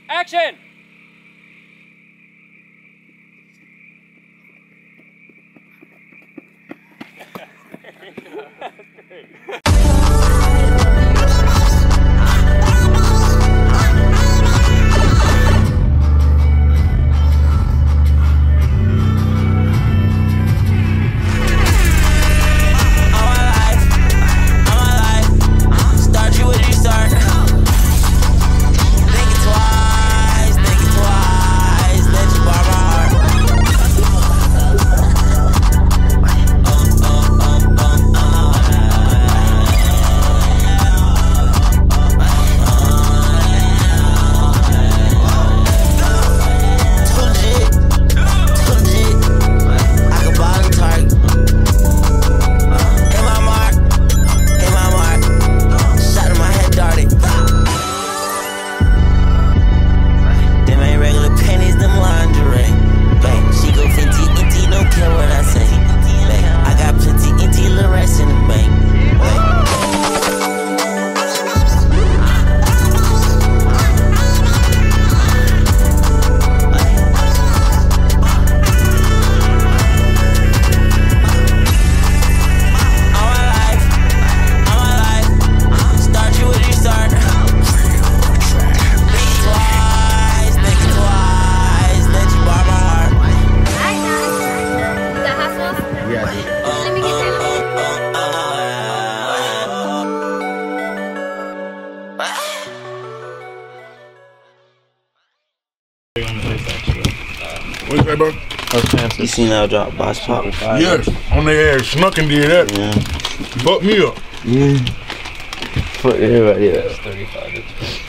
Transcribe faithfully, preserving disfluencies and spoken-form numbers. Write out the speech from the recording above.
Action! What's that, bro? You seen that drop boss pop? Yes, on their ass. Snuck and did that. Yeah. Fuck me up. Yeah. Fuck everybody up. thirty-five.